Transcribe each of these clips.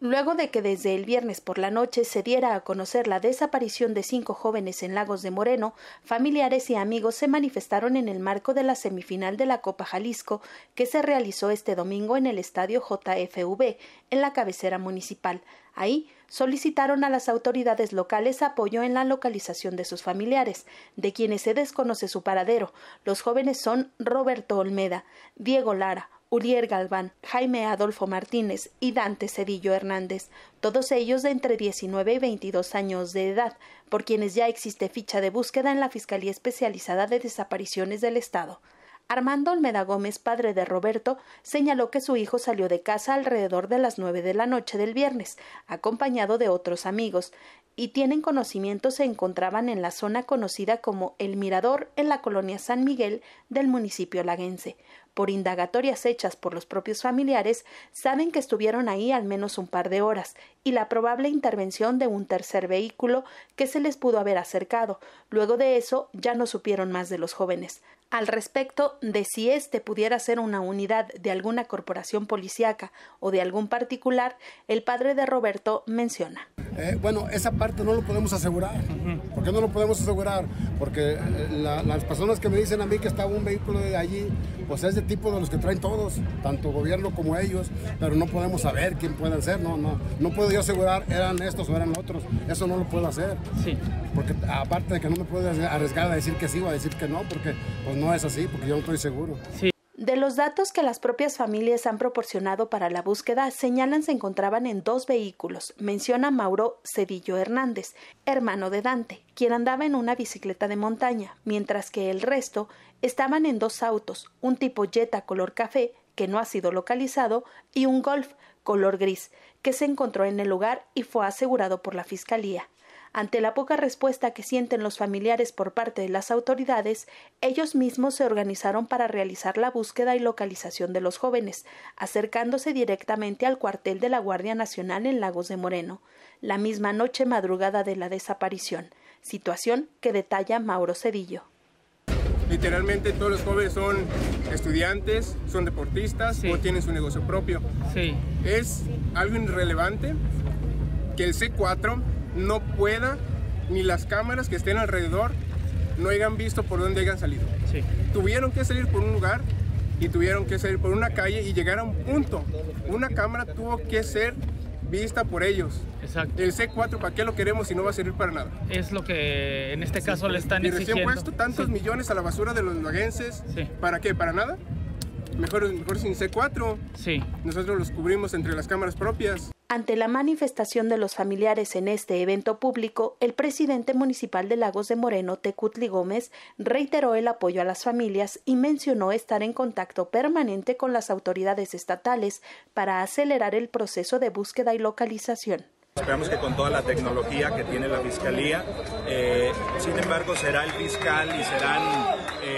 Luego de que desde el viernes por la noche se diera a conocer la desaparición de 5 jóvenes en Lagos de Moreno, familiares y amigos se manifestaron en el marco de la semifinal de la Copa Jalisco, que se realizó este domingo en el estadio JFV, en la cabecera municipal. Ahí solicitaron a las autoridades locales apoyo en la localización de sus familiares, de quienes se desconoce su paradero. Los jóvenes son Roberto Olmeda, Diego Lara, Uriel Galván, Jaime Adolfo Martínez y Dante Cedillo Hernández, todos ellos de entre 19 y 22 años de edad, por quienes ya existe ficha de búsqueda en la Fiscalía Especializada de Desapariciones del Estado. Armando Olmeda Gómez, padre de Roberto, señaló que su hijo salió de casa alrededor de las 9 de la noche del viernes, acompañado de otros amigos, y tienen conocimiento se encontraban en la zona conocida como El Mirador, en la colonia San Miguel del municipio laguense. Por indagatorias hechas por los propios familiares, saben que estuvieron ahí al menos un par de horas y la probable intervención de un tercer vehículo que se les pudo haber acercado. Luego de eso ya no supieron más de los jóvenes. Al respecto de si este pudiera ser una unidad de alguna corporación policíaca o de algún particular, el padre de Roberto menciona. Bueno, esa parte no lo podemos asegurar. ¿Por qué no lo podemos asegurar? Porque las personas que me dicen a mí que estaba un vehículo de allí, pues es de tipo de los que traen todos, tanto gobierno como ellos, pero no podemos saber quién pueden ser. No puedo yo asegurar eran estos o eran otros. Eso no lo puedo hacer. Sí. Porque aparte de que no me puedo arriesgar a decir que sí o a decir que no, porque pues no es así, porque yo no estoy seguro. Sí. De los datos que las propias familias han proporcionado para la búsqueda, señalan se encontraban en 2 vehículos, menciona Mauro Cedillo Hernández, hermano de Dante, quien andaba en una bicicleta de montaña, mientras que el resto estaban en 2 autos, un tipo Jetta color café, que no ha sido localizado, y un Golf color gris, que se encontró en el lugar y fue asegurado por la Fiscalía. Ante la poca respuesta que sienten los familiares por parte de las autoridades, ellos mismos se organizaron para realizar la búsqueda y localización de los jóvenes, acercándose directamente al cuartel de la Guardia Nacional en Lagos de Moreno, la misma noche madrugada de la desaparición, situación que detalla Mauro Cedillo. Literalmente todos los jóvenes son estudiantes, son deportistas, sí, o tienen su negocio propio. Sí. Es algo irrelevante que el C4 no pueda, ni las cámaras que estén alrededor no hayan visto por dónde hayan salido. Sí. Tuvieron que salir por un lugar y tuvieron que salir por una calle y llegar a un punto. Una cámara tuvo que ser vista por ellos. Exacto. El C4, ¿para qué lo queremos si no va a servir para nada? Es lo que en este caso le están exigiendo. Y recién puesto tantos millones a la basura de los laguenses. Sí. ¿Para qué? ¿Para nada? Mejor sin C4. Sí. Nosotros los cubrimos entre las cámaras propias. Ante la manifestación de los familiares en este evento público, el presidente municipal de Lagos de Moreno, Tecutli Gómez, reiteró el apoyo a las familias y mencionó estar en contacto permanente con las autoridades estatales para acelerar el proceso de búsqueda y localización. Esperamos que con toda la tecnología que tiene la Fiscalía, sin embargo será el fiscal y serán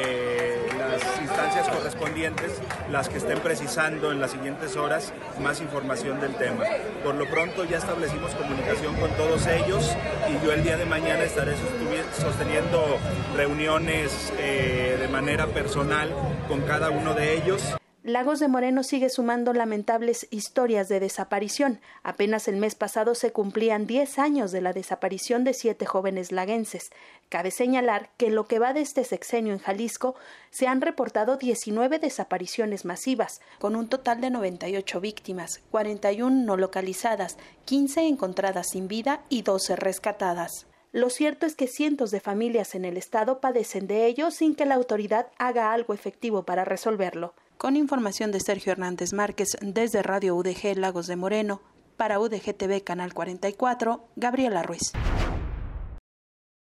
las instancias correspondientes las que estén precisando en las siguientes horas más información del tema. Por lo pronto ya establecimos comunicación con todos ellos y yo el día de mañana estaré sosteniendo reuniones de manera personal con cada uno de ellos. Lagos de Moreno sigue sumando lamentables historias de desaparición. Apenas el mes pasado se cumplían 10 años de la desaparición de 7 jóvenes laguenses. Cabe señalar que en lo que va de este sexenio en Jalisco se han reportado 19 desapariciones masivas, con un total de 98 víctimas, 41 no localizadas, 15 encontradas sin vida y 12 rescatadas. Lo cierto es que cientos de familias en el estado padecen de ello sin que la autoridad haga algo efectivo para resolverlo. Con información de Sergio Hernández Márquez desde Radio UDG Lagos de Moreno, para UDG TV Canal 44, Gabriela Ruiz.